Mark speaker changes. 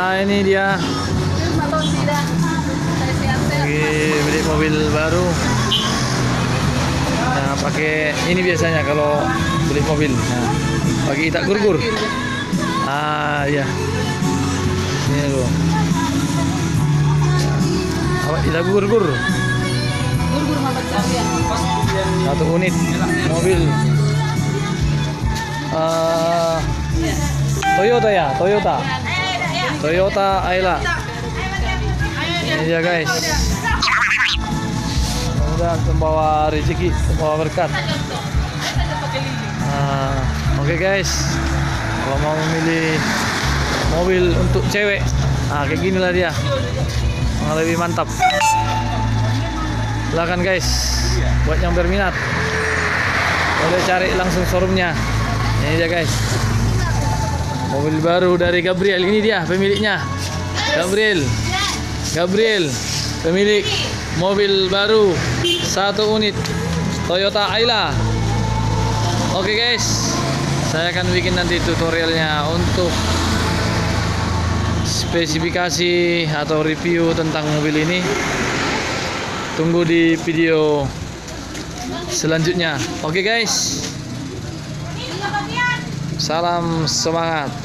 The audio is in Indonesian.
Speaker 1: Ini dia lagi beli mobil baru. Nah, pakai ini biasanya kalau beli mobil. Nah, pakai itak gur-gur. Ya. Ini loh. Apa itak gur-gur? Satu unit mobil. Toyota ya, Toyota Ayla. Ini dia guys. Mudah membawa rezeki, membawa berkat. Oke guys, kalau mau memilih mobil untuk cewek, kayak ginilah dia, yang lebih mantap. Silakan guys, buat yang berminat, boleh cari langsung showroomnya. Ini dia guys, mobil baru dari Gabriel. Ini dia pemiliknya, Gabriel, pemilik mobil baru satu unit Toyota Ayla. Oke guys, saya akan bikin nanti tutorialnya untuk spesifikasi atau review tentang mobil ini. Tunggu di video selanjutnya. Oke guys, salam semangat.